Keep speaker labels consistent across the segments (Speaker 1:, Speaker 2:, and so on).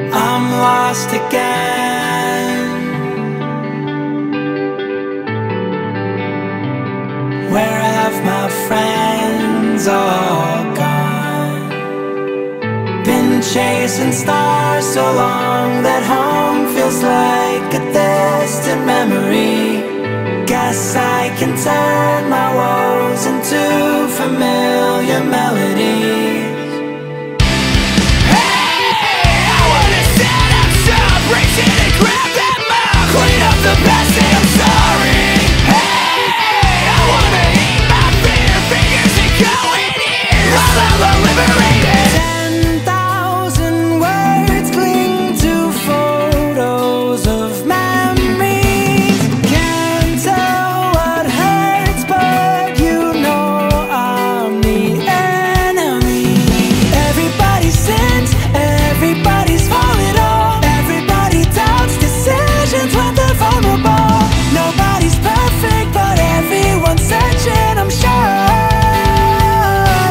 Speaker 1: I'm lost again, where have my friends all gone? Been chasing stars so long that home feels like a distant memory. Guess I can turn my woes into familiar melodies. Reaching and grab that mug, clean up the past, say I'm sorry. Hey, I wanna eat my fear, fingers and go in here. I'm liberated. 10,000 words cling to photos of memories. Can't tell what hurts, but you know I'm the enemy. Everybody sins, everybody's falling off. Decisions when they're vulnerable. Nobody's perfect, but everyone's searching, I'm sure.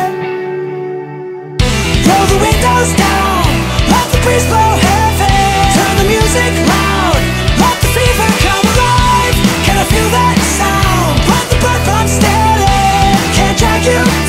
Speaker 1: Roll the windows down, let the breeze blow heavy. Turn the music loud, let the fever come alive. Can I feel that sound? Let the breath unsteady, can't drag you